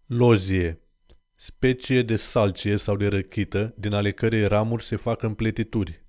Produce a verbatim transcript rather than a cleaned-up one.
Lozie. Specie de salcie sau de răchită, din ale cărei ramuri se fac împletituri.